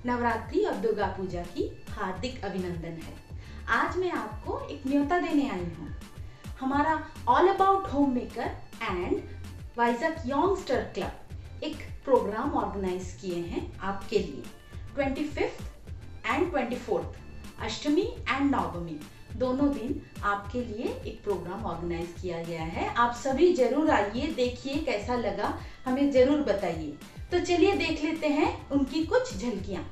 नवरात्रि और दुर्गा पूजा की हार्दिक अभिनंदन है। आज मैं आपको एक न्योता देने आई हूँ। हमारा all about home maker and वाइजक यंगस्टर क्लब एक प्रोग्राम ऑर्गेनाइज किए हैं आपके लिए। 25th and 24th Ashtami and नवमी दोनों दिन आपके लिए एक प्रोग्राम ऑर्गेनाइज किया गया है। आप सभी जरूर आइए, देखिए कैसा लगा, हमें जरूर बताइए। तो चलिए देख लेते हैं उनकी कुछ झलकियां।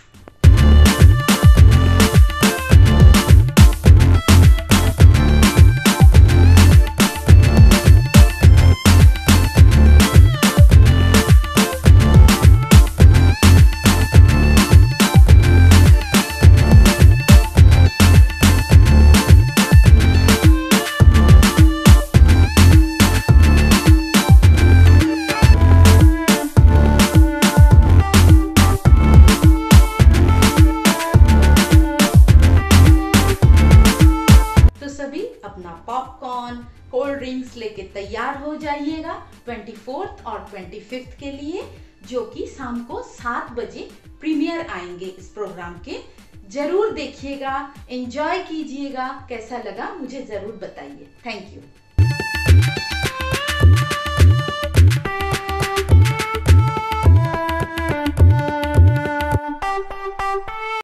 अपना पॉपकॉर्न, कोल्ड ड्रिंक्स लेके तैयार हो जाइएगा 24th और 25th के लिए, जो कि शाम को 7 बजे प्रीमियर आएंगे इस प्रोग्राम के। जरूर देखिएगा, एंजॉय कीजिएगा। कैसा लगा मुझे जरूर बताइए। Thank you.